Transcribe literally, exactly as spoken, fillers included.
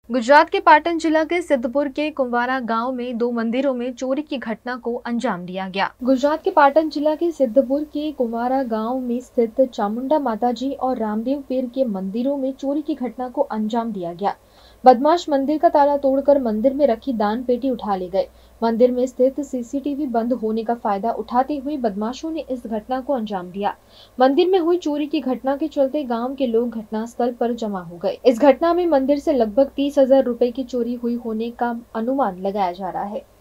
गुजरात के पाटन जिला के सिद्धपुर के कुंवारा गांव में दो मंदिरों में चोरी की घटना को अंजाम दिया गया। गुजरात के पाटन जिला के सिद्धपुर के कुंवारा गांव में स्थित चामुंडा माताजी और रामदेव पीर के मंदिरों में चोरी की घटना को अंजाम दिया गया। बदमाश मंदिर का ताला तोड़कर मंदिर में रखी दान पेटी उठा ले गए। मंदिर में स्थित सीसीटीवी बंद होने का फायदा उठाते हुए बदमाशों ने इस घटना को अंजाम दिया। मंदिर में हुई चोरी की घटना के चलते गांव के लोग घटनास्थल पर जमा हो गए। इस घटना में मंदिर से लगभग तीस हजार रुपए की चोरी हुई होने का अनुमान लगाया जा रहा है।